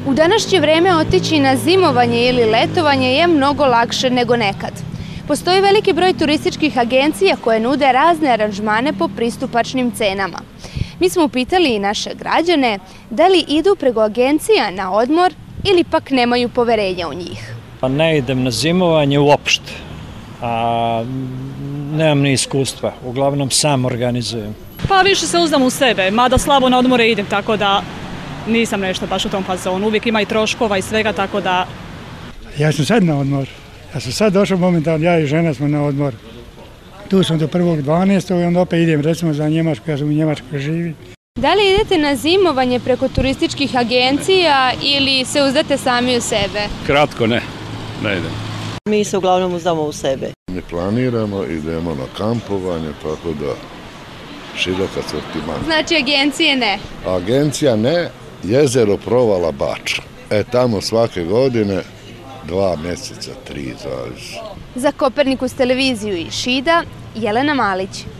U današnje vreme otići na zimovanje ili letovanje je mnogo lakše nego nekad. Postoji veliki broj turističkih agencija koje nude razne aranžmane po pristupačnim cenama. Mi smo upitali i naše građane da li idu preko agencija na odmor ili pak nemaju poverenja u njih. Ne idem na zimovanje uopšte, a nemam ni iskustva, uglavnom sam organizujem. Pa više se uzdam u sebe, mada slabo na odmore idem, tako da nisam nešto baš u tom fazonu. Uvijek ima i troškova i svega, tako da... Ja sam sad na odmor. Ja sam sad došao momentalno, ja i žena smo na odmor. Tu sam do 1.12. i onda opet idem recimo za Njemačku, ja sam u Njemačkoj živim. Da li idete na zimovanje preko turističkih agencija ili se uzdate sami u sebe? Kratko ne idem. Mi se uglavnom uzdamo u sebe. Ne planiramo, idemo na kampovanje, tako da širok asortiman. Znači agencije ne? Agencija ne, jezero Provala Bača. Tamo svake godine 2 mjeseca, 3 zavisi. Za Kopernikus televiziju i Šida, Jelena Malić.